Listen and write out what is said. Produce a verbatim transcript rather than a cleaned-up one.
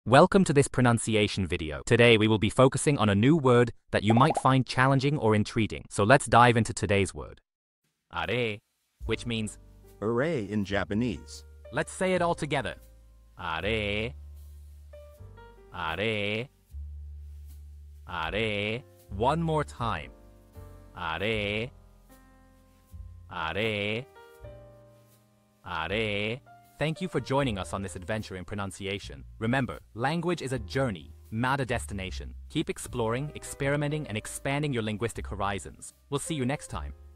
Welcome to this pronunciation video. Today we will be focusing on a new word that you might find challenging or intriguing. So let's dive into today's word. Arei, which means Arei in Japanese. Let's say it all together. Arei, arei, arei. One more time. Arei, arei, arei. Thank you for joining us on this adventure in pronunciation. Remember, language is a journey, not a destination. Keep exploring, experimenting, and expanding your linguistic horizons. We'll see you next time.